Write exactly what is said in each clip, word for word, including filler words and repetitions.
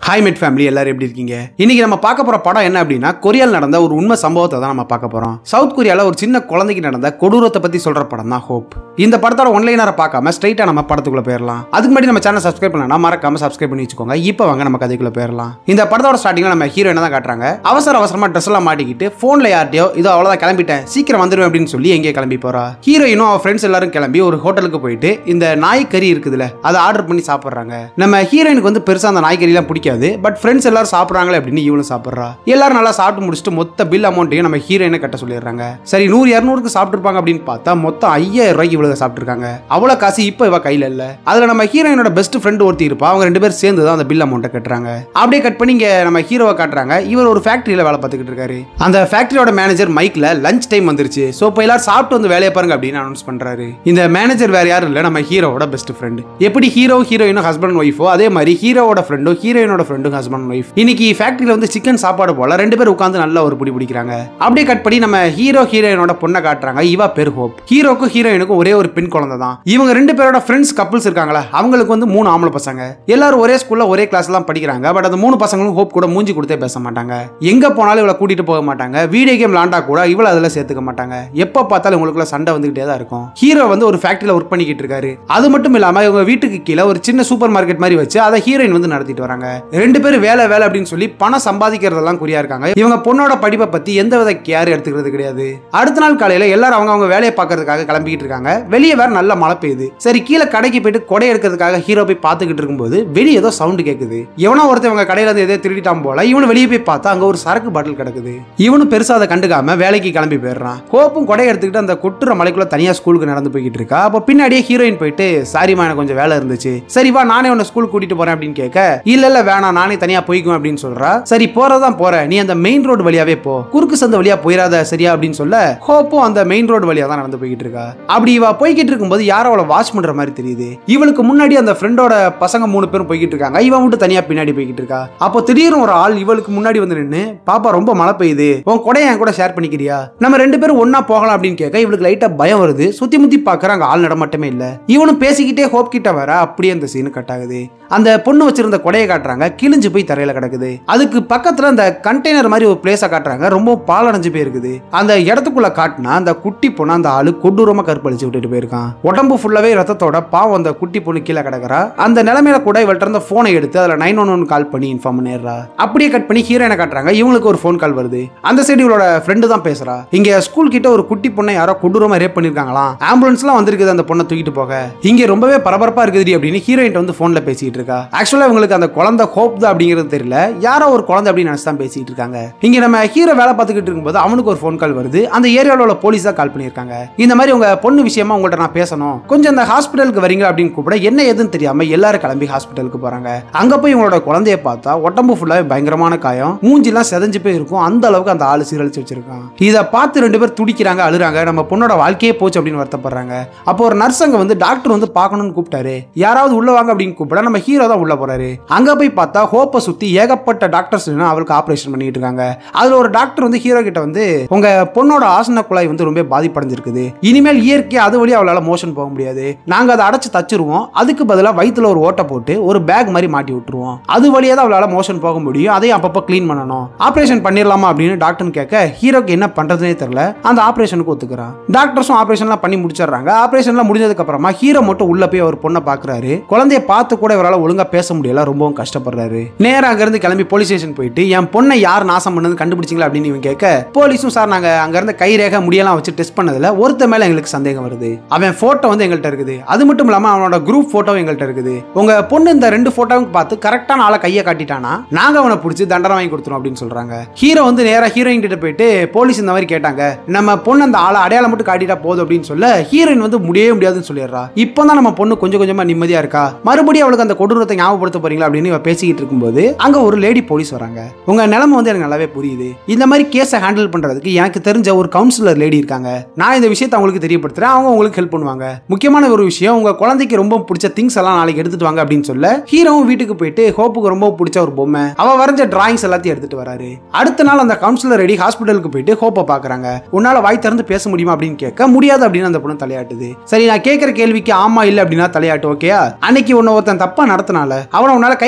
Hi மெட் family, எல்லாரும் எப்படி இருக்கீங்க? இன்னைக்கு நம்ம பார்க்க போற படம் என்ன அப்படின்னா, கொரியால நடந்த ஒரு உண்மை சம்பவத்தை தான் நம்ம பார்க்க போறோம். சவுத் கொரியால ஒரு சின்ன குழந்தைக்கு நடந்த கொடூரத்தை பத்தி சொல்ற படம் தான் ஹோப். இந்த படத்தோட ஒன்லைனரை பார்க்காம ஸ்ட்ரைட்டா நம்ம படத்துக்குள்ள போயிடலாம். அதுக்கு முன்னாடி நம்ம சேனல் சப்ஸ்கிரைப் பண்ணா மறக்காம சப்ஸ்கிரைப் பண்ணி வச்சுக்கோங்க. இப்போ வாங்க நம்ம கதைக்குள்ள போயிடலாம். இந்த படத்தோட ஸ்டார்டிங்ல நம்ம ஹீரோயினை தான் காட்டுறாங்க. அவசர அவசரமா ட்ரெஸ் எல்லாம் மாட்டிக்கிட்டு போன்ல யார்ட்டையோ இதோ அவ்வளவுதான் கிளம்பிட்டேன், சீக்கிரம் வந்துருவேன் அப்படின்னு சொல்லி எங்கே கிளம்பி போறா. ஹீரோயினும் அவ ஃப்ரெண்ட்ஸ் எல்லாரும் கிளம்பி ஒரு ஹோட்டலுக்கு போயிட்டு இந்த நாய்க்கறி இருக்குதுல அதை ஆர்டர் பண்ணி சாப்பிடுறாங்க. நம்ம ஹீரோயினுக்கு வந்து பெருசா அந்த நாய்க்கறி எல்லாம் பிடிக்காது. பட் ஃப்ரெண்ட்ஸ் எல்லாரும் சாப்பிடுறாங்களே அப்படின்னு இவளும் சாப்பிடுறா. எல்லாரும் நல்லா சாப்பிட்டு முடிச்சுட்டு மொத்த பில் அமௌண்ட்டையும் நம்ம ஹீரோயினை கட்ட சொல்லிடுறாங்க. சரி, நூறு இருநூறுக்கு சாப்பிட்டுருப்பாங்க அப்படின்னு பார்த்தா மொத்தம் ஐயாயிரம் ரூபாய்க்கு இவ்வளவு சாப்பிட்டுருக்காங்க. அவ்வளவு காசு இப்ப இவ கையில இல்ல. அதுல நம்ம ஹீரோயினோட பெஸ்ட் ஃப்ரெண்ட் ஒருத்தி இருப்பா. அவங்க ரெண்டு பேரும் சேர்ந்து தான் அந்த பில் அமௌண்ட்டை கட்டுறாங்க. அப்படியே கட் பண்ணி இங்க நம்ம ஹீரோவை காட்டுறாங்க. இவர் ஒரு ஃபேக்டரியில வேலை பார்த்துக்கிட்டு இருக்காரு. அந்த ஃபேக்டரியோட மேனேஜர் மைக்ல லஞ்ச் டைம் வந்துருச்சு, சோ இப்போ எல்லாரும் சாப்பிட்டு வந்து வேலையை பாருங்க அப்படின்னு அனௌன்ஸ் பண்றாரு. இந்த மேனேஜர் வேற யாரும் இல்ல, நம்ம ஹீரோவோட பெஸ்ட் ஃப்ரெண்ட். எப்படி ஹீரோ ஹீரோயினும் ஹஸ்பண்ட் ஒய்ஃபோ அதே மாதிரி ஹீரோவோட ஃப்ரெண்டும் ஹீரோயினோட ஃப்ரெண்டும் ஹஸ்பண்ட் ஒய்ஃப். இன்னைக்கு ஃபேக்டரியில வந்து சிக்கன் சாப்பாடு போல ரெண்டு பேரும் உட்கார்ந்து நல்ல ஒரு பிடி பிடிக்கிறாங்க. அப்படியே கட் பண்ணி நம்ம ஹீரோ ஹீரோயினோட பொண்ணை காட்டுறாங்க. இவ பேர் ஹோப். ஹீரோக்கும் ஹீரோயினுக்கும் ஒரே ஒரு பெண் குழந்தை தான். இவங்க ரெண்டு பேரோட ஃப்ரெண்ட்ஸ் கப்பிள்ஸ் இருக்காங்களா, அவங்களுக்கு வந்து மூணு ஆம்பளை பசங்க. எல்லாரும் ஒரே ஸ்கூல்ல ஒரே கிளாஸ் எல்லாம் படிக்கிறாங்க. பட் அந்த மூணு பசங்களும் ஹோப் கூட மூஞ்சி கொடுத்தே பேச மாட்டாங்க. எங்க போனாலும் இவளை கூட்டிட்டு போக மாட்டாங்க. வீடியோ கேம் விளாண்டா கூட இவளை அதுல சேர்த்துக்க மாட்டாங்க. எப்ப பார்த்தாலும் இவங்களுக்குள்ள சண்டை வந்துகிட்டே தான் இருக்கும். ஹீரோ வந்து ஒரு ஃபேக்டரியில ஒர்க் பண்ணிக்கிட்டு இருக்காரு. அது மட்டும் இல்லாம இவங்க வீட்டுக்கு கீழே ஒரு சின்ன சூப்பர் மார்க்கெட் மாதிரி வச்சு அதை ஹீரோயின் வந்து நடத்திட்டு வராங்க. ரெண்டு பேரும் வேலை வேலை அப்படின்னு சொல்லி பணம் சம்பாதிக்கிறதெல்லாம் குறியா இருக்காங்க. இவங்க பொண்ணோட படிப்பை பத்தி எந்த வித கேர் எடுத்துக்கிறது கிடையாது. அடுத்த நாள் காலையில எல்லாரும் அவங்க அவங்க வேலையை பார்க்கறதுக்காக கிளம்பிக்கிட்டு இருக்காங்க. வெளியே வேற நல்ல மழை பெய்யுது. சரி, கீழே கடைக்கு போயிட்டு கொடை எடுக்கிறதுக்காக ஹீரோ போய் பார்த்துக்கிட்டு இருக்கும்போது வெளியே ஏதோ சவுண்ட் கேட்குது. இவனா ஒருத்தவங்க கடையில இருந்து எதோ திருடிட்டான் போல. இவனு வெளியே போய் பார்த்தா அங்க ஒரு சரக்கு பாட்டில் கிடக்குது. இவனு பெருசா அதை கண்டுக்காம வேலைக்கு கிளம்பி போயிடுறான். ஹோப்பும் கொடை எடுத்துக்கிட்டு அந்த கொட்டுற மலைக்குள்ள தனியா ஸ்கூலுக்கு நடந்து போய்கிட்டு இருக்கா. அப்போ பின்னாடியே ஹீரோயின் போயிட்டு, சாரிமா எனக்கு கொஞ்சம் வேலை இருந்துச்சு, சரி வா நானே உன்னை ஸ்கூல் கூட்டிட்டு போறேன் அப்படின்னு கேட்க, இல்ல இல்ல வேணாம் நானே தனியா போய்க்குவேன் அப்படின்னு சொல்றா. சரி போறதான் போற, நீ அந்த மெயின் ரோடு வழியாவே போ, குறுக்கு சந்து வழியா போயிடாத சரியா அப்படின்னு சொல்ல ஹோப்பும் அந்த மெயின் ரோடு வழியா தான் நடந்து போய்கிட்டு இருக்கா. அப்படி இவ போய்கிட்டு இருக்கும்போது யாரோ அவளை வாட்ச் பண்ற மாதிரி தெரியுது. இவளுக்கு முன்னாடி அந்த ஃப்ரெண்டோட பசங்க மூணு பேரும் போய்கிட்டு இருக்காங்க. இவன் மட்டும் தனியா பின்னாடி போய்கிட்டு இருக்கா. அப்போ திடீர்னு ஒரு ஆள் இவளுக்கு முன்னாடி வந்து நின்னு, பாப்பா ரொம்ப மழை பெய்யுது, உன் கொடையை என் கூட ஷேர் பண்ணிக்கிறியா, நம்ம ரெண்டு பேரும் ஒன்னா போகலாம் அப்படின்னு கேட்க இவளுக்கு லைட்டா பயம் வருது. சுத்தி முத்தி பாக்குறாங்க, ஆள் நடமாட்டமே இல்ல. இவனும் பேசிக்கிட்டே ஹோப் கிட்ட வர அப்படியே அந்த சீன் கட் ஆகுது. அந்த பொண்ணு வச்சிருந்த கொடையை காட்டுறாங்க, கிழிஞ்சு போய் தரையில கிடக்குது. அதுக்கு பக்கத்துல அந்த கண்டெய்னர் மாதிரி ஒரு பிளேஸை காட்டுறாங்க. ரொம்ப பாலடைஞ்சு போயிருக்குது. அந்த இடத்துக்குள்ள காட்டினா அந்த குட்டி பொண்ணு அந்த ஆளு கொடூரமா கற்பழிச்சு விட்டுட்டு போயிருக்கான். உடம்பு ஃபுல்லாவே ரத்தத்தோட பாவம் அந்த குட்டி பொண்ணு கீழே கிடக்குறா. அந்த நிலைமையில கூட இவள்கிட்ட இருந்த போனை எடுத்து அதுல நைன் ஒன் ஒன் கால் பண்ணி இன்ஃபார்ம் பண்ணிடுறா. அப்படியே கட் பண்ணி ஹீரோயினை காட்டுறாங்க. இவங்களுக்கு ஒரு போன் கால் வருது. அந்த சைடு இவளோட ஃப்ரெண்டு தான் பேசுறா. இங்க ஸ்கூல் கிட்ட ஒரு குட்டி பொண்ணை யாரோ கொடூரமா ரேப் பண்ணிருக்காங்களாம், ஆம்புலன்ஸ் எல்லாம் வந்திருக்குது அந்த பொண்ணை தூக்கிட்டு போக, இங்க ரொம்பவே பரபரப்பா இருக்குது அப்படின்னு ஹீரோயின் வந்து போன்ல பேசிட்டு இருக்கா. ஆக்சுவலா இவங்களுக்கு அந்த குழந்தை ஹோப் தான் அப்படிங்கிறது தெரியல, யாரோ ஒரு குழந்தை அப்படின்னு நினைச்சு தான் பேசிட்டு இருக்காங்க. இங்க நம்ம ஹீரோ வேலை பார்த்துக்கிட்டு இருக்கும்போது அவனுக்கு ஒரு போன் கால் வருது. அந்த ஏரியாவில் உள்ள போலீஸ் தான் கால் பண்ணியிருக்காங்க. இந்த மாதிரி உங்க பொண்ணு விஷயமா உங்கள்ட்ட நான் பேசணும், கொஞ்சம் அந்த ஹாஸ்பிட்டலுக்கு வரீங்க அப்படின்னு கூப்பிட என்ன ஏதுன்னு தெரியாம எல்லாரும் கிளம்பி ஹாஸ்பிட்டலுக்கு போறாங்க. அங்க போய் இவங்களோட குழந்தைய பார்த்தா உடம்பு ஃபுல்லாவே பயங்கரமான காயம், மூஞ்சிலாம் செதஞ்சு போய் இருக்கும். அந்த அளவுக்கு அந்த ஆளு சீரழிச்சு வச்சிருக்கான். இதை பார்த்து ரெண்டு பேர் துடிக்கிறாங்க, அழுறாங்க. நம்ம பொண்ணோட வாழ்க்கையே போச்சு அப்படின்னு வருத்தப்படுறாங்க. அப்போ ஒரு நர்ஸ் அங்க வந்து டாக்டர் வந்து பார்க்கணும்னு கூப்பிட்டாரு. யாராவது உள்ள வாங்க அப்படின்னு கூப்பிட நம்ம ஹீரோ தான் உள்ள போறாரு. அங்க போய் பார்த்தா ஹோப்பை சுத்தி ஏகப்பட்ட டாக்டர்ஸ் அவளுக்கு ஆபரேஷன் பண்ணிட்டு இருக்காங்க. அதுல ஒரு டாக்டர் வந்து ஹீரோ கிட்ட வந்து, உங்க பொண்ணோட ஆசன குழாய் வந்து ரொம்ப பாதிப்படைஞ்சிருக்குது, இனிமேல் இயற்கையா அது வழியா அவளால மோஷன் போக முடியாது, நாங்க அதை அடைச்சு தச்சிருவோம், அதுக்கு பதிலா வயிற்றுல ஒரு ஓட்டை போட்டு ஒரு பேக் மாதிரி மாட்டி விட்டுருவோம், அது வழியா தான் அவளால மோஷன் போக முடியும், அதையும் அப்பப்போ கிளீன் பண்ணணும், ஆபரேஷன் பண்ணிடலாமா அப்படின்னு டாக்டர் கேட்க ஹீரோக்கு என்ன பண்றதுனே தெரியல. அந்த ஆபரேஷனுக்கு ஒத்துக்கிறான். டாக்டர்ஸும் ஆபரேஷன்லாம் பண்ணி முடிச்சிடுறாங்க. ஆபரேஷன்லாம் முடிஞ்சதுக்கு அப்புறமா ஹீரோ மட்டும் உள்ள போய் ஒரு பொண்ணை பாக்குறாரு. குழந்தைய பார்த்து கூட இவரால் ஒழுங்கா பேச முடியல, ரொம்பவும் கஷ்டப்படுறாரு. நேரா அங்க இருந்து கிளம்பி போலீஸ் ஸ்டேஷன் போயிட்டு, என் பொண்ணை யார் நாசம் பண்ணது கண்டுபிடிச்சிங்களா அப்படின்னு இவன் கேட்க, போலீஸும் சார் நாங்க அங்க இருந்த கை ரேகை முடியெல்லாம் வச்சு டெஸ்ட் பண்ணதுல ஒருத்த மேல எங்களுக்கு சந்தேகம் வருது, அவன் போட்டோ வந்து எங்கள்கிட்ட இருக்குது, அது மட்டும் இல்லாம அவனோட குரூப் போட்டோ எங்கள்கிட்ட இருக்குது, உங்க பொண்ணு இந்த ரெண்டு போட்டோவும் பார்த்து கரெக்டான ஆளை கையை காட்டிட்டானா நாங்க அவனை பிடிச்சி தண்டனை வாங்கி கொடுத்துரும் அப்படின்னு சொல்றாங்க. ஹீரோ வந்து நேரா ஹீரோயின் கிட்ட போயிட்டு, போலீஸ் இந்த மாதிரி கேட்டாங்க, நம்ம பொண்ணு அந்த ஆளை அடையாளம் மட்டும் காட்டிட்டா போதும் அப்படின்னு சொல்ல ஹீரோயின் வந்து முடியவே முடியாதுன்னு சொல்லிடுறா. இப்பதான் நம்ம பொண்ணு கொஞ்சம் கொஞ்சமா நிம்மதியா இருக்கா, மறுபடியும் அவளுக்கு அந்த கொடூரத்தை ஞாபகப்படுத்த போறீங்களா அப்படின்னு இவ பேசிக்கிட்டு இருக்கும்போது அங்க ஒரு லேடி போலீஸ் வராங்க. உங்க நிலைமை வந்து எனக்கு நல்லாவே புரியுது, இந்த மாதிரி கேஸை ஹேண்டில் பண்றதுக்கு எனக்கு தெரிஞ்ச ஒரு கவுன்சிலர் லேடி இருக்காங்க, நான் இந்த விஷயத்தை அவங்களுக்கு தெரியப்படுத்துறேன், அவங்க உங்களுக்கு ஹெல்ப் பண்ணுவாங்க. முக்கியமான ஒரு விஷயம், உங்க குழந்தைக்கு ரொம்ப பிடிச்ச திங்ஸ் எல்லாம் நாளைக்கு எடுத்துட்டு வாங்க அப்படின்னு சொல்ல ஹீரோவும் வீட்டுக்கு போயிட்டு ஹோப்புக்கு ரொம்ப பிடிச்ச ஒரு பொம்மை, அவ வரைஞ்ச டிராயிங்ஸ் எல்லாத்தையும் எடுத்துட்டு வராரு. அடுத்த நாள் அந்த கவுன்சிலர் லேடி ஹாஸ்பிட்டலுக்கு போயிட்டு ஹோப்பை பாக்குறாங்க. உன்னால வாய் திறந்து பேச முடியுமா அப்படின்னு கேட்க, முடியாது அப்படின்னு அந்த பொண்ணு தலையாட்டுது. சரி, நான் கேட்கிற கேள்விக்கு ஆமா இல்ல அப்படின்னா தலையாட்டு, ஓகேயா? அன்னைக்கு உன்னை ஒருத்தன் தப்பா நடத்தினால அவனை உன்னால கை காட்ட முடியுமா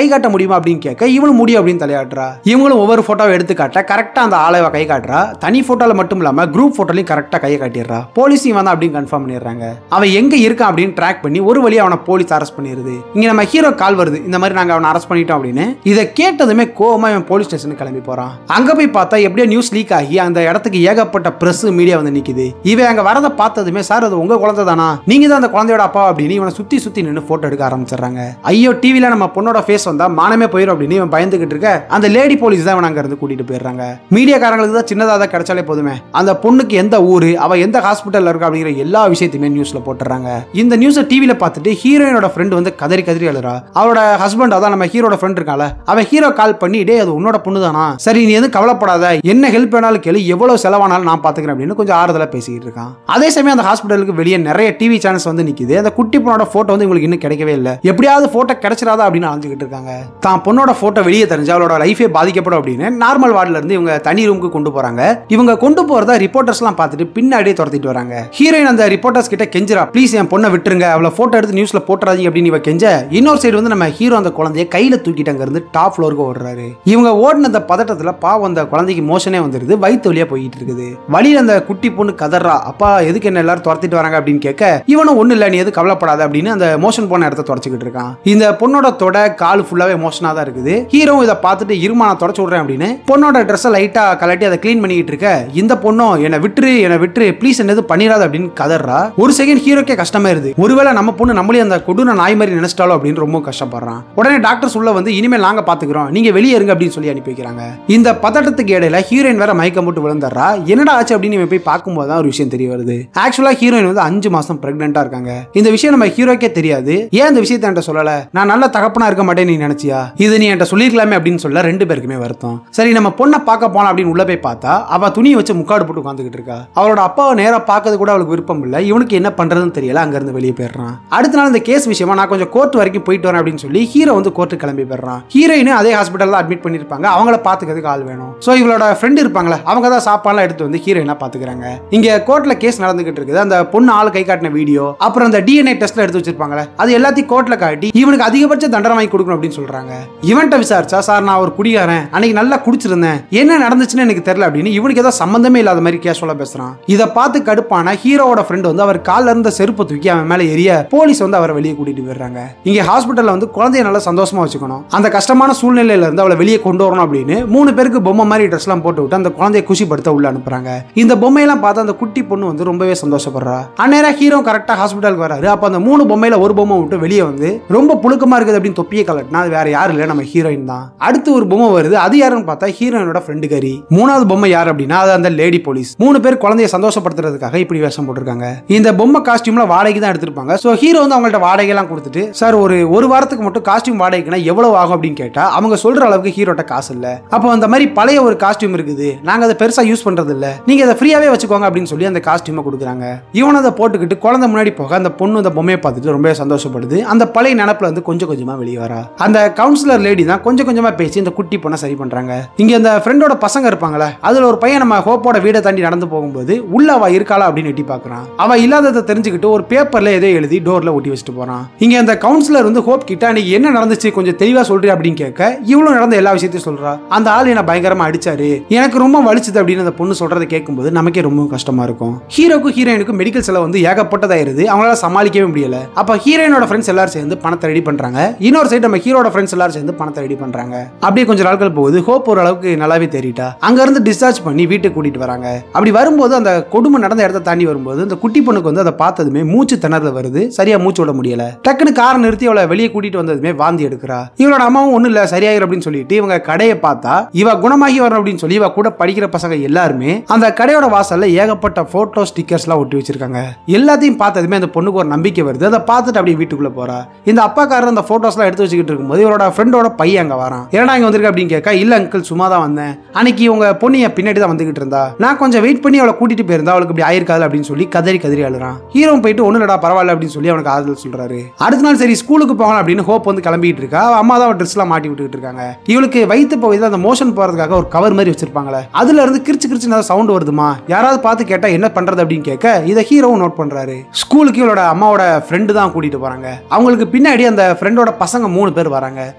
முடியுமா அப்படின்னு கேட்க இவனும் முடியும் அப்படின்னு தலையாடுறா. இவங்களும் ஒவ்வொரு போட்டோவை எடுத்து காட்ட கரெக்டா அந்த ஆளை கை காட்டுறா. தனி போட்டோல மட்டும் இல்லாம குரூப் போட்டோலையும் கரெக்டா கையை காட்டிடுறா. போலீஸையும் வந்து அப்படின்னு கன்ஃபார்ம் பண்ணிடுறாங்க. அவன் எங்க இருக்கான் அப்படின்னு ட்ராக் பண்ணி ஒரு வழியா அவனை போலீஸ் அரெஸ்ட் பண்ணிடுது. இங்க நம்ம ஹீரோ கால் வருது, இந்த மாதிரி நாங்க அவனை அரெஸ்ட் பண்ணிட்டோம் அப்படின்னு. இதை கேட்டதுமே கோவமா இவன் போலீஸ் ஸ்டேஷனுக்கு கிளம்பி போறான். அங்க போய் பார்த்தா எப்படியோ நியூஸ் லீக் ஆகி அந்த இடத்துக்கு ஏகப்பட்ட பிரஸ் மீடியா வந்து நிக்குது. இவன் அங்க வரதை பார்த்ததுமே சார் அது உங்க குழந்தை தானா, நீங்க தான் அந்த குழந்தையோட அப்பா அப்படின்னு இவனை சுத்தி சுத்தி நின்று போட்டோ எடுக்க ஆரம்பிச்சிடறாங்க. ஐயோ டிவில நம்ம பொண்ணோட ஃபேஸ் வந்தா மானமே போயிடும் அப்படின்னு இவன் பயந்துகிட்டு இருக்க அந்த லேடி போலீஸ் தான் இவன் அங்க இருந்து கூட்டிட்டு போயிடுறாங்க. மீடியாக்காரங்களுக்கு தான் சின்னதா தான் கிடைச்சாலே போதுமே, அந்த பொண்ணுக்கு எந்த ஊரு, அவ எந்த ஹாஸ்பிட்டல்ல இருக்கா அப்படிங்கிற எல்லா விஷயத்தையுமே நியூஸ்ல போட்டுறாங்க. இந்த நியூஸை டிவில பார்த்துட்டு ஹீரோயினோட ஃப்ரெண்ட் வந்து கதறி கதறி அழுறா. அவரோட ஹஸ்பண்ட் அதான் நம்ம ஹீரோட ஃப்ரெண்ட் இருக்கால, அவன் ஹீரோ கால் பண்ணி டே அது உன்னோட பொண்ணு தானா, சரி நீ எதுவும் கவலைப்படாத, என்ன ஹெல்ப் வேணாலும் கேளு, எவ்வளவு செலவானாலும் நான் பாத்துக்கிறேன் அப்படின்னு கொஞ்சம் ஆறுதலா பேசிட்டு இருக்கான். அதே சமயம் அந்த ஹாஸ்பிட்டலுக்கு வெளியே நிறைய டிவி சேனல்ஸ் வந்து நிக்குது. அந்த குட்டி பொண்ணோட போட்டோ வந்து உங்களுக்கு இன்னும் கிடைக்கவே இல்லை, எப்படியாவது போட்டோ கிடைச்சிடாதா அப்படின்னு அலைஞ்சிட்டு இருக்காங்க. தான் பொண்ணோட போட்டோ வெளியே தெரிஞ்சு அவளோட லைஃபே பாதிக்கப்படும் அப்படின்னு நார்மல் வார்டுல இருந்து இவங்க தனி ரூமுக்கு கொண்டு போறாங்க. இவங்க கொண்டு போறத ரிப்போர்ட்டர்ஸ் எல்லாம் பார்த்துட்டு பின்னாடியே துரத்திட்டு வராங்க. ஹீரோயின் அந்த ரிப்போர்ட்டர்ஸ் கிட்ட கெஞ்சிரா, ப்ளீஸ் என் பொண்ணை விட்டுருங்க, அவளை போட்டோ எடுத்து நியூஸ்ல போட்டுறாதீங்க அப்படின்னு இவ கெஞ்ச, இன்னொரு சைடு வந்து நம்ம ஹீரோ அந்த குழந்தைய கையில தூக்கிட்டு அங்க இருந்து டாப் ஃப்ளோருக்கு ஓடுறாரு. இவங்க ஓடின அந்த பதட்டத்துல பாவம் அந்த குழந்தைக்கு மோஷனே வந்துருது, வயிற்று வழியா போயிட்டு இருக்குது. வழியில அந்த குட்டி பொண்ணு கதறா, அப்பா எதுக்கு என்ன எல்லாரும் துரத்திட்டு வராங்க அப்படின்னு கேட்க இவனும் ஒண்ணு இல்ல நீ எது கவலைப்படாத அப்படின்னு அந்த மோஷன் போன இடத்த தொடச்சிக்கிட்டு இருக்கான். இந்த பொண்ணோட தொட கால் ஃபுல்லாவே மோஷனா தான் இருக்குது. ஹீரோ இதை பார்த்துட்டு இருமா நான் தொடச்சு விடுறேன் அப்படின்னு பொண்ணோட ட்ரெஸ்ஸை லைட்டா கலட்டி அதை கிளீன் பண்ணிட்டு இருக்க, இந்த பொண்ணும் என்னை விட்டுரு என்னை விட்டுரு ப்ளீஸ் என்ன எதுவும் பண்ணிடாது அப்படின்னு கதறா. ஒரு செகண்ட் ஹீரோக்கே கஷ்டமா இருது, ஒருவேளை நம்ம பொண்ணு நம்மளே அந்த கொடூர நாய் மாதிரி நினைச்சிட்டாலோ அப்படின்னு ரொம்ப கஷ்டப்படுறான். உடனே டாக்டர் சொல்ல வந்து இனிமேல் நாங்க பாத்துக்கிறோம், நீங்க வெளியே இருங்க அப்படின்னு சொல்லி அனுப்பி வைக்கிறாங்க. இந்த பதட்டத்துக்கு இடையில ஹீரோயின் வேற மயக்கம் போட்டு விழுந்துடுறா. என்னடா ஆச்சு அப்படின்னு போய் பார்க்கும்போது தான் ஒரு விஷயம் தெரிய வருது. ஆக்சுவலா ஹீரோயின் வந்து அஞ்சு மாசம் பிரெக்னெண்டா இருக்காங்க. இந்த விஷயம் நம்ம ஹீரோக்கே தெரியாது. ஏன் இந்த விஷயத்தை என்கிட்ட சொல்லல, நான் நல்ல தகப்பனா இருக்க மாட்டேன் நீ நினைச்சியா, இது நீ என்கிட்ட சொல்லிருக்கலாமே அப்படின்னு சொல்ல ரெண்டு பேருக்குமே வருத்தம். சரி நம்ம பொண்ணை பார்க்க போலாம் அப்படின்னு உள்ள போய் பார்த்தா அவ துணியை வச்சு முக்காடு போட்டு உட்காந்துக்கிட்டு இருக்கா. அவளோட அப்பாவை நேரா பார்க்கறது கூட அவளுக்கு விருப்பம் இல்லை. இவனுக்கு என்ன பண்றதுன்னு தெரியல, அங்க இருந்து வெளியே போயிடுறான். அடுத்த நாள் இந்த கேஸ் விஷயமா நான் கொஞ்சம் கோர்ட் வரைக்கும் போயிட்டு வரேன் அப்படின்னு சொல்லி ஹீரோ வந்து கோர்ட்டு கிளம்பி போயிடுறான். ஹீரோயின் அதே ஹாஸ்பிட்டல் தான் அட்மிட் பண்ணிருப்பாங்க, அவங்கள பாத்துக்கிறதுக்கு ஆள் வேணும். சோ இவளோட ஃப்ரெண்ட் இருப்பாங்களே அவங்க தான் சாப்பாடுலாம் எடுத்து வந்து ஹீரோயினா பாத்துக்கிறாங்க. இங்க கோர்ட்ல கேஸ் நடந்துகிட்டு இருக்குது. அந்த பொண்ணு ஆள் கை காட்டின வீடியோ அப்புறம் அந்த டிஎன்ஏ டெஸ்ட்ல எடுத்து வச்சிருப்பாங்களே அது எல்லாத்தையும் கோர்ட்ல காட்டி இவனுக்கு அதிகபட்ச தண்டனை வாங்கி கொடுக்கணும் அப்படின்னு சொல்றாங்க. இவன்ட்ட விசாரிச்சா சார் நான் ஒரு குடிகாரன், அன்னைக்கு நல்லா குடிச்சிருந்தேன், என்ன நடந்துச்சுன்னு எனக்கு தெரியல அப்படின்னு இவனுக்கு ஏதோ சம்பந்தமே இல்லாத மாதிரி கேஷுவலா பேசுறான். இதை பார்த்து கடுப்பான ஹீரோவோட ஃப்ரெண்ட் வந்து அவர் கால்ல இருந்த செருப்பு தூக்கி அவன் மேல எரிய போலீஸ் வந்து அவரை வெளியே கூட்டிட்டு போயிடுறாங்க. இங்க ஹாஸ்பிட்டல்ல வந்து குழந்தைய நல்லா சந்தோஷமா வச்சுக்கணும், அந்த கஷ்டமான சூழ்நிலையில இருந்து அவளை வெளியே கொண்டு வரணும் அப்படின்னு மூணு பேருக்கு பொம்மை மாதிரி ட்ரெஸ் எல்லாம் போட்டு விட்டு அந்த குழந்தைய குஷிப்படுத்த உள்ள அனுப்புறாங்க. இந்த பொம்மையெல்லாம் பார்த்து அந்த குட்டி பொண்ணு வந்து ரொம்பவே சந்தோஷப்படுறா. அந்நேரம் ஹீரோ கரெக்டா ஹாஸ்பிட்டலுக்கு வராரு. அப்ப அந்த மூணு பொம்மையில ஒரு பொம்மை விட்டு வெளியே வந்து ரொம்ப புழுக்கமா இருக்குது அப்படின்னு தொப்பியை கலட்டினா அது வேற யாரும் இல்ல நம்ம ஹீரோயின் தான். அடுத்து ஒரு பொம்மை வருது, அது யாருன்னு பார்த்தா ஹீரோயினோட ஃப்ரெண்டு கரி. மூணாவது பொம்மை யார் அப்படின்னா அது அந்த லேடி போலீஸ். மூணு பேர் குழந்தைய சந்தோஷப்படுத்துறதுக்காக இப்படி வேஷம் போட்டிருக்காங்க. இந்த பொம்மை காஸ்டியூம்ல வாடகைக்கு தான் எடுத்திருப்பாங்க. சோ ஹீரோ வந்து அவங்கள்ட்ட வாடகை எல்லாம் கொடுத்துட்டு சார் ஒரு ஒரு வாரத்துக்கு மட்டும் காஸ்டியூம் வாடகைக்குனா எவ்வளவு ஆகும் அப்படின்னு கேட்டா அவங்க சொல்ற அளவுக்கு ஹீரோட்ட காசு இல்ல. அப்போ அந்த மாதிரி பழைய ஒரு காஸ்டியூம் இருக்குது, நாங்க அதை பெருசா யூஸ் பண்றது இல்ல, நீங்க அதை ஃப்ரீயாவே வச்சுக்கோங்க அப்படின்னு சொல்லி அந்த காஸ்டியூமை கொடுக்குறாங்க. இவன் அதை போட்டுக்கிட்டு குழந்தை முன்னாடி போக அந்த பொண்ணு அந்த பொம்மையை பார்த்துட்டு ரொம்ப சந்தோஷப்படுது. அந்த பழைய நினைப்புல வந்து கொஞ்சம் கொஞ்சமா வெளியே வரா. அந்த கவுன்சிலர் லேடி தான் கொஞ்சம் கொஞ்சமா பேசி இந்த குட்டி பொண்ணை சரி பண்றாங்க. இங்க அந்த ஃப்ரெண்டோட பசங்க இருப்பாங்களே அதுல ஒரு பையன் நம்ம ஹோப்போட வீடை தாண்டி நடந்து போகும்போது உள்ள அவ இருக்காளா அப்படின்னு எட்டி பாக்குறான். அவ இல்லாததை தெரிஞ்சுக்கிட்டு ஒரு பேப்பர்ல ஏதோ எழுதி டோர்ல ஒட்டி வச்சுட்டு போறான். இங்க அந்த கவுன்சிலர் வந்து ஹோப் கிட்ட அன்னைக்கு என்ன நடந்துச்சு கொஞ்சம் தெளிவா சொல்றேன் அப்படின்னு கேட்க இவ்வளவு நடந்த எல்லா விஷயத்தையும் சொல்றா. அந்த ஆள் என்ன பயங்கரமா அடிச்சாரு, எனக்கு ரொம்ப வலிச்சுது அப்படின்னு அந்த பொண்ணு சொல்றதை கேட்கும்போது நமக்கே ரொம்ப கஷ்டமா இருக்கும். ஹீரோக்கும் ஹீரோயினுக்கும் மெடிக்கல் செலவு வந்து ஏகப்பட்டதாயிருது, அவங்களால சமாளிக்கவே முடியல. அப்ப ஹீரோயினோட ஃப்ரெண்ட்ஸ் எல்லாரும் சேர்ந்து பணத்தை ரெடி பண்றாங்க. இன்னொரு சைடு நம்ம ஹீரோட ஃப்ரெண்ட்ஸ் எல்லாரும் சேர்ந்து பணத்தை ரெடி பண்றாங்க. அப்படியே கொஞ்சம் நாட்கள் போகுது. ஹோப் ஒரு அளவுக்கு நல்லாவே தெரியிட்டா. அங்க இருந்து டிஸ்சார்ஜ் பண்ணி வீட்டுக்கு கூட்டிட்டு வராங்க. அப்படி வரும்போது அந்த கொடுமை நடந்த இடத்தை தாண்டி வரும்போது அந்த குட்டி பொண்ணுக்கு வந்து அதை பார்த்ததுமே மூச்சு திணறல் வருது, சரியா மூச்சு விட முடியல. டக்குனு காரை நிறுத்தி அவளை வெளியே கூட்டிட்டு வந்ததுமே வாந்தி எடுக்கிறா. இவளோட அம்மாவும் ஒண்ணு இல்ல சரியாயிரும் அப்படின்னு சொல்லிட்டு இவங்க கடையை பார்த்தா இவ குணமாகி வரணும் அப்படின்னு சொல்லி இவ கூட படிக்கிற பசங்க எல்லாருமே அந்த கடையோட வாசல்ல ஏகப்பட்ட போட்டோ ஸ்டிக்கர்ஸ் எல்லாம் ஒட்டி வச்சிருக்காங்க. எல்லாத்தையும் பார்த்ததுமே அந்த பொண்ணுக்கு ஒரு நம்பிக்கை வருது. அதை பார்த்துட்டு அப்படியே வீட்டுக்குள்ள போறா. இந்த அப்பாக்காரர் அந்த போட்டோஸ் எல்லாம் எடுத்து வச்சுக்கிட்டு இருக்கும்போது இவரோட ஃப்ரெண்டோட பையன் அங்க வரான். ஏன்னா இங்க வந்திருக்க அப்படின்னு கேட்க இல்ல அங்கிள் சும்மா தான் வந்தேன், அன்னைக்கு உங்க பொண்ணு என் பின்னாடி தான் வந்துகிட்டு இருந்தா, நான் கொஞ்சம் வெயிட் பண்ணி அவளை கூட்டிட்டு போயிருந்தா அவளுக்கு இப்படி ஆயிருக்காது அப்படின்னு சொல்லி கதறி கதறி அழுறான். ஹீரோ போயிட்டு ஒண்ணு இல்லடா பரவாயில்ல அப்படின்னு சொல்லி அவனுக்கு ஆறுதல் சொல்றாரு. அடுத்த நாள் சரி ஸ்கூலுக்கு போகலாம் அப்படின்னு ஹோப் வந்து கிளம்பிட்டு இருக்கா. அம்மா தான் ட்ரெஸ் எல்லாம் மாட்டி விட்டுட்டு இருக்காங்க. இவளுக்கு வயிற்று பகுதியில் அந்த மோஷன் போறதுக்காக ஒரு கவர் மாதிரி வச்சிருப்பாங்களே அதுல இருந்து கிரிச்சு கிரிச்சு சவுண்ட் வருதுமா, யாராவது பார்த்து கேட்டா என்ன பண்றது அப்படின்னு கேட்க இதை ஹீரோ நோட் பண்றாரு. ஸ்கூலுக்கு இவளோட அம்மாவோட ஃப்ரெண்டு தான் கூட்டிட்டு போறாங்க. அவங்களுக்கு பின்னாடி அந்த ஃப்ரெண்டோட பசங்க மூணு பேர் வராங்க.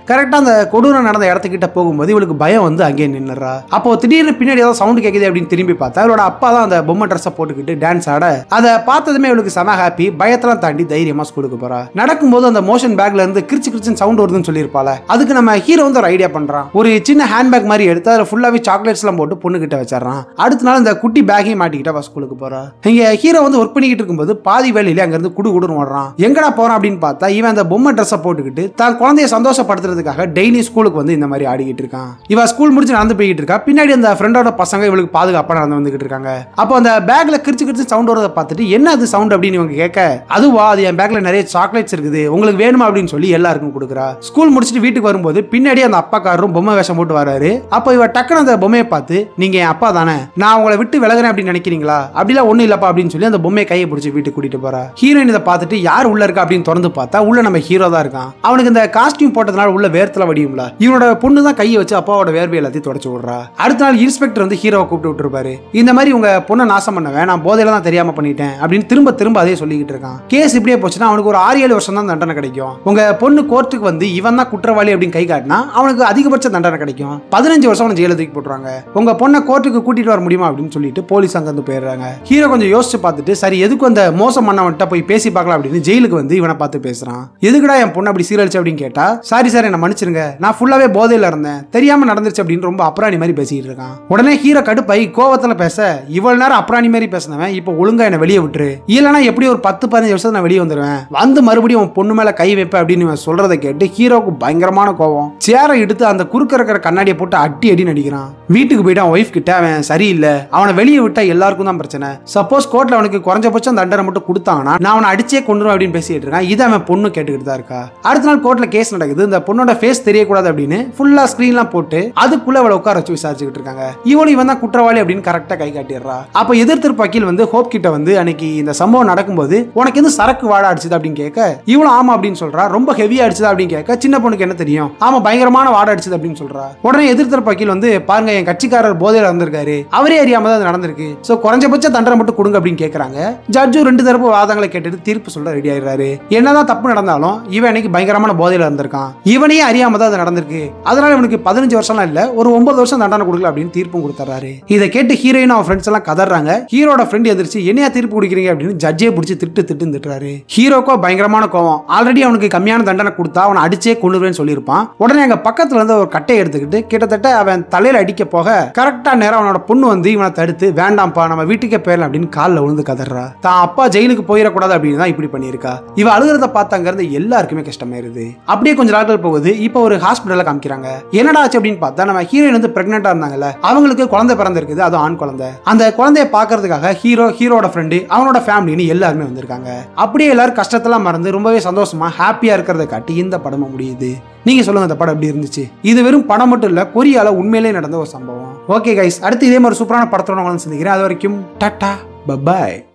கரெக்டா அந்த கொடூரம் நடந்த இடத்துக்கிட்ட போகும்போது இவளுக்கு பயம் வந்து அங்கே நின்னுறா. அப்போ திடீர்னு பின்னாடி ஏதாவது சவுண்ட் கேக்குது அப்படின்னு திரும்பி பார்த்தா அவளோட அப்பா தான் அந்த பொம்மை ட்ரெஸ்ஸை போட்டுக்கிட்டு டான்ஸ் ஆட, அதை பார்த்ததுமே இவளுக்கு செம ஹாப்பி. பயத்தெல்லாம் தாண்டி தைரியமா ஸ்கூலுக்கு போறா. நடக்கும்போது அந்த மோஷன் பேக்ல இருந்து கிரிச்சு கிரிச்சு சவுண்ட் வருதுன்னு சொல்லியிருப்பாள. அதுக்கு நம்ம ஹீரோ வந்து ஒரு ஐடியா பண்றான். ஒரு சின்ன ஹேண்ட் பேக் மாதிரி எடுத்து அதில் ஃபுல்லாவே சாக்லேட்ஸ் எல்லாம் போட்டு பொண்ணு கிட்ட வச்சிடறான். அடுத்த நாள் இந்த குட்டி பேக்கையும் மாட்டிக்கிட்ட ஸ்கூலுக்கு போறா. இங்க ஹீரோ வந்து ஒர்க் பண்ணிக்கிட்டு இருக்கும்போது பாதி வேலையில அங்க இருந்து குடு குடுன்னு ஓடுறான். எங்கடா போறான் அப்படின்னு பார்த்தா இவன் அந்த பொம்மை ட்ரெஸ்ஸை போட்டுக்கிட்டு தான் குழந்தைய சந்தோஷப்படுத்துறதுக்காக டெய்லி ஸ்கூலுக்கு வந்து இந்த மாதிரி ஆடிக்கிட்டு இருக்கான். இவ ஸ்கூல் முடிச்சு நடந்து போய்கிட்டு இருக்கா. பின்னாடி அந்த ஃப்ரெண்டோட பசங்க இவளுக்கு பாதுகாப்பா நடந்து வந்துகிட்டு இருக்காங்க. அப்போ அந்த பேக்ல கிரிச்சு கிரிச்சு சவுண்ட் வரதை பார்த்துட்டு என்ன அது சவுண்ட் அப்படின்னு இவங்க கேட்க, அதுவா அது என் பேக்ல நிறைய சாக்லேட்ஸ் இருக்குது, உங்களுக்கு வேணுமா அப்படின்னு சொல்லி எல்லாருக்கும் கொடுக்குறா. ஸ்கூல் முடிச்சுட்டு வீட்டுக்கு வரும்போது பின்னாடி அந்த அப்பாக்காரரும் பொம்மை வேஷம் போட்டு வராரு. அப்போ இவ டக்குனு அந்த பொம்மையை பார்த்து, நீங்க என் அப்பா தானே, நான் உங்களை விட்டு விலகிறேன் அப்படின்னு நினைக்கிறீங்களா, அப்படிலாம் ஒண்ணு இல்லப்பா அப்படின்னு சொல்லி அந்த பொம்மையை கையை பிடிச்சி வீட்டுக்கு கூட்டிட்டு போறா. ஹீரோயின் இதை பார்த்துட்டு யார் உள்ள இருக்கா அப்படின்னு திறந்து பார்த்தா உள்ள நம்ம ஹீரோ தான் இருக்கான். அவனுக்கு இந்த காஸ்டியூம் போட்டதுனால உள்ள வேர்த்தல வடியும்ல, இவனோட பொண்ணு தான் கையை வச்சு அப்பாவோட வேர்வை எல்லாத்தையும் தொடச்சு விடுறா. அடுத்த நாள் இன்ஸ்பெக்டர் வந்து ஹீரோவை கூப்பிட்டு விட்டுருப்பாரு. இந்த மாதிரி உங்க பொண்ணை நாசம் பண்ணவேன், நான் போதையில தான் தெரியாம பண்ணிட்டேன் அப்படின்னு திரும்ப திரும்ப அதே சொல்லிக்கிட்டு இருக்கான். கேஸ் இப்படியே போச்சுன்னா அவனுக்கு ஒரு ஆறு ஏழு வருஷம் தான் தண்டனை கிடைக்கும். உங்க பொண்ணு கோர்ட்டுக்கு வந்து இவன் தான் குற்றவாளி அப்படின்னு கை காட்டினா அவனுக்கு அதிகபட்ச தண்டனை கிடைக்கும். பதினஞ்சு வருஷம் அவன் ஜெயில தூக்கி போட்டுருவாங்க. உங்க பொண்ணை கோர்ட்டுக்கு கூட்டிட்டு வர முடியுமா அப்படின்னு சொல்லிட்டு போலீஸ் அங்க வந்து போயிடுறாங்க. ஹீரோ கொஞ்சம் யோசிச்சு பார்த்துட்டு சரி எதுக்கு அந்த மோசம் பண்ணவன்ட்ட போய் பேசி பார்க்கலாம் அப்படின்னு ஜெயிலுக்கு வந்து இவனை பார்த்து பேசுறான். எதுக்குடா என் பொண்ணு அப்படி சீரழிச்சு அப்படின்னு கேட்டா, சாரி சார் என்ன மன்னிச்சிருங்க, நான் ஃபுல்லாவே போதையில இருந்தேன், தெரியாம நடந்துருச்சு அப்படின்னு ரொம்ப அப்ராணி மாதிரி பேசிட்டு இருக்கான். உடனே ஹீரோ கடுப்பாய் கோவத்துல பேச, இவ்வளவு நேரம் அப்ராணி மாதிரி பேசினவன் இப்போ ஒழுங்கா என்ன வெளியே விட்டுரு, இல்லனா எப்படி ஒரு பத்து பதினஞ்சு வருஷம் நான் வெளியே வந்துருவேன், வந்து மறுபடியும் உன் பொண்ணு மேல கை வைப்பேன் அப்படின்னு சொல்றதை கேட்டு ஹீரோக்கு பயங்கரமான கோவம். சேரை எடுத்து அந்த குறுக்க இருக்கிற கண்ணாடியை போட்டு அட்டி அடி நடிக்கிறான். வீட்டுக்கு போயிட்டு அவன் ஒய்ஃப் கிட்ட அவன் சரியில்லை, அவனை வெளியே விட்டா எல்லாருக்கும் தான் பிரச்சனை, சப்போஸ் கோர்ட்ல அவனுக்கு குறைஞ்சபட்சம் தண்டனை மட்டும் கொடுத்தாங்கன்னா நான் அவனை அடிச்சே கொண்டுருவேன் அப்படின்னு பேசிட்டு இருக்கான். இதை அவன் பொண்ணு கேட்டுக்கிட்டு தான் இருக்கா. அடுத்த நாள் கோர்ட்ல கேஸ் நடக்குது. இந்த பொண்ணோட ஃபேஸ் தெரியக்கூடாது அப்படின்னு ஃபுல்லா ஸ்கிரீன்லாம் போட்டு அதுக்குள்ள அவளை உட்கார வச்சு விசாரிச்சுக்கிட்டு இருக்காங்க. இவனும் இவன் தான் குற்றவாளி அப்படின்னு கரெக்டா கை காட்டிடுறா. அப்ப எதிர்த்திருப்பு வக்கீல் வந்து ஹோப் கிட்ட வந்து அன்னைக்கு இந்த சம்பவம் நடக்கும்போது உனக்கு எந்த சரக்கு வாட அடிச்சது அப்படின்னு கேட்க, இவளும் ஆமா அப்படின்னு சொல்றா. ரொம்ப ஹெவியா அடிச்சது அப்படின்னு கேட்க, சின்ன பொண்ணுக்கு என்ன தெரியும், ஆமா பயங்கரமான வாட அடிச்சது அப்படின்னு சொல்றா. உடனே எதிர்த்திருப்பு வக்கீல் வந்து பாருங்க என் கட்சிக்காரர் போதையில இருந்திருக்காரு, அவரே அறியாம தான் நடந்திருக்கு, சோ குறைஞ்சபட்ச தண்டனை மட்டும் கொடுங்க அப்படின்னு கேட்கறாங்க. ஜட்ஜும் ரெண்டு தரப்பு வாதங்களை கேட்டுட்டு தீர்ப்பு சொல்ல ரெடி ஆயிடுறாரு. என்னதான் தப்பு நடந்தாலும் இவன் அன்னைக்கு பயங்கரமான போதையில இருந்திருக்கான், இவனையே அறியாம தான் அது நடந்திருக்கு, அதனால இவனுக்கு பதினஞ்சு வருஷம் இல்ல ஒரு ஒன்பது வருஷம் தண்டனை கொடுக்கல அப்படின்னு தீர்ப்பும் கொடுத்துறாரு. இதை கேட்டு ஹீரோயின் அவன் ஃப்ரெண்ட்ஸ் எல்லாம் கதறாங்க. ஹீரோட ஃப்ரெண்ட் எதிர்த்து என்னையா தீர்ப்பு குடிக்கிறீங்க அப்படின்னு ஜட்ஜே பிடிச்சி திட்டு திட்டு திட்டுறாரு. ஹீரோக்கோ பயங்கரமான கோவம். ஆல்ரெடி அவனுக்கு கம்மியான தண்டனை கொடுத்தா அவனை அடிச்சே கொள்ளுவேன்னு சொல்லியிருப்பான். உடனே அங்க பக்கத்துல இருந்து ஒரு கட்டையை எடுத்துக்கிட்டு கிட்டத்தட்ட அவன் தலையில அடிக்க போக கரெக்டா நேரம் அவனோட பொண்ணு வந்து இவனை தடுத்து வேண்டாம்ப்பா நம்ம வீட்டுக்கே போயிடலாம் அப்படின்னு காலில் விழுந்து கதறா. தான் அப்பா ஜெயிலுக்கு போயிடக்கூடாது அப்படின்னு தான் இப்படி பண்ணியிருக்கா. இவ அழுகிறத பார்த்து அங்க இருந்து எல்லாருக்குமே கஷ்டமாயிருது. அப்படியே கொஞ்சம் நாட்கள் போகுது. இப்போ ஒரு ஹாஸ்பிட்டல்ல காமிக்கிறாங்க. என்னடா ஆச்சு அப்படின்னு பார்த்தா நம்ம ஹீரோயின் வந்து பிரெக்னெண்டா இருந்தாங்கல்ல, அவங்களுக்கு குழந்தை பிறந்திருக்குது, அது ஆண் குழந்தை. அந்த குழந்தைய பாக்குறதுக்காக ஹீரோ ஹீரோட ஃப்ரெண்டு அவனோட ஃபேமிலின்னு எல்லாருமே வந்திருக்காங்க. அப்படியே எல்லாரும் கஷ்டத்தெல்லாம் மறந்து ரொம்பவே சந்தோஷமா ஹாப்பியா இருக்கிறத காட்டி இந்த படமும் முடியுது. நீங்க சொல்லுங்க இந்த படம் எப்படி இருந்துச்சு? இது வெறும் படம் மட்டும் இல்ல, கொரியால உண்மையிலே நடந்த ஒரு சம்பவம். ஓகே கைஸ், அடுத்து இதே மாதிரி சூப்பரான படத்தோட உங்களை சந்திக்கிறேன். அது வரைக்கும் டாடா பை.